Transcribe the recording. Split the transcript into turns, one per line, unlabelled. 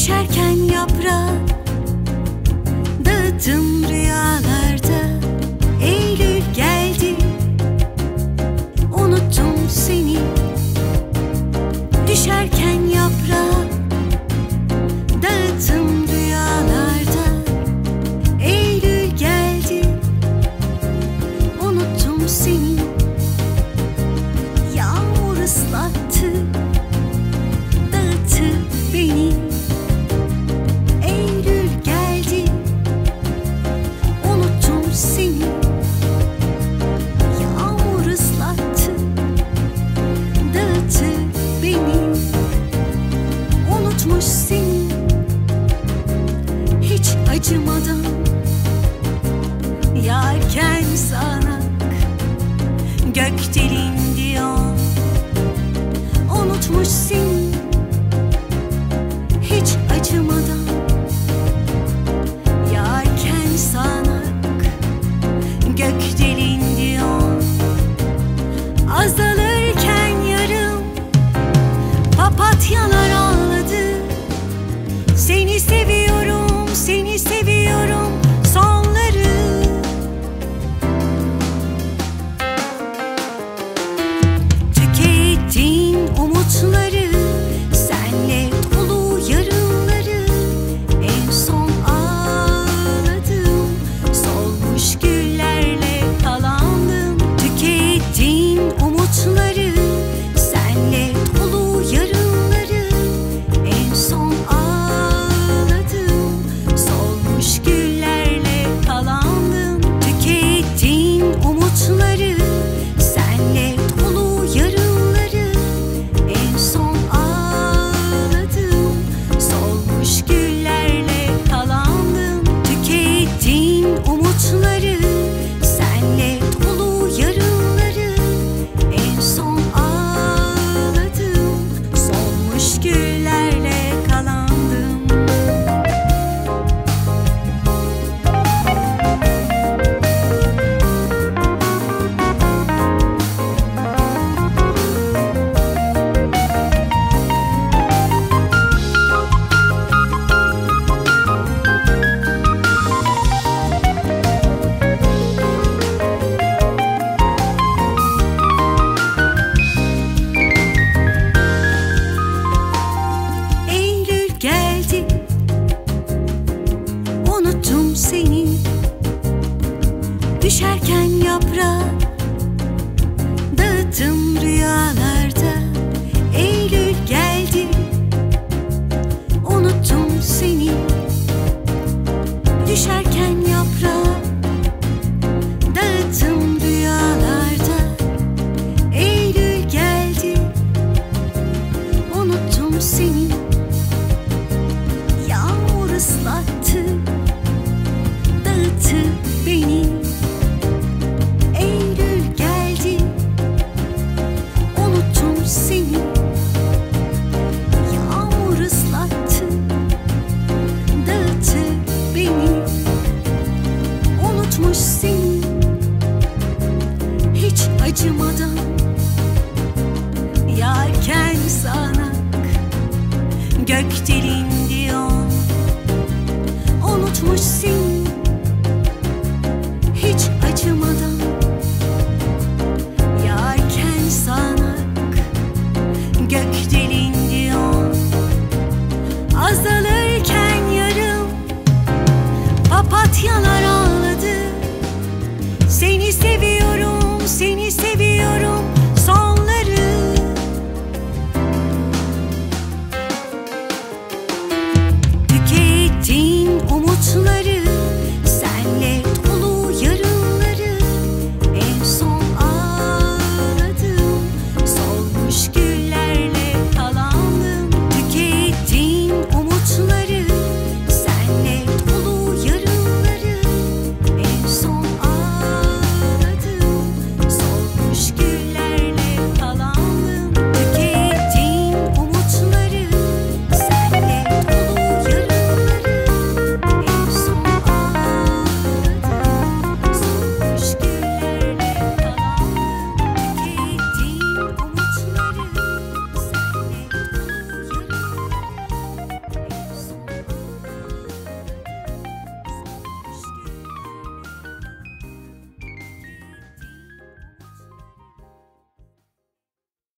Düşerken yaprağı dağıttım rüyalarda. Eylül geldi, unuttum seni. Düşerken yaprağı dağıttım rüyalarda. Eylül geldi, unuttum seni. Yağmur ıslattı, dağıttı beni. Eylül geldi, unuttum seni. Yağmur ıslattı, dağıttı beni. Unutmuş seni, hiç acımadan. Yelken sanak, gök delindi o. Unutmuş seni, hiç acımadan. Yelken sanak, gök delindi o. Azalırken yarım papatyalar ağladı. Seni seviyorum, seni seviyorum sonları. Tükettin umutları, senle dolu yarınları. En son ağladım, solmuş güllerle kalandım. Tükettin umutları, senle dolu yarınları. En son ağladım, solmuş güllerle kalandım. Tükettin umutları, senle dolu yarınları. En son ağladım, solmuş güllerle kalandım. Tükettin umutları, senle dolu yarınları. En son ağladım, solmuş güllerle kalandım. Eylül geldi, unuttum seni. Düşerken yaprağı dağıttım rüyalarda. Eylül geldi, unuttum seni. Düşerken yaprağı dağıttım rüyalarda. Eylül geldi, unuttum seni. Yağmur ıslattı, dağıttı beni. Eylül geldi, unuttum seni. Yağmur ıslattı, dağıttı beni. Unutmuş seni, hiç acımadan. Yelken sanak, gök delindi o. Unutmuş seni,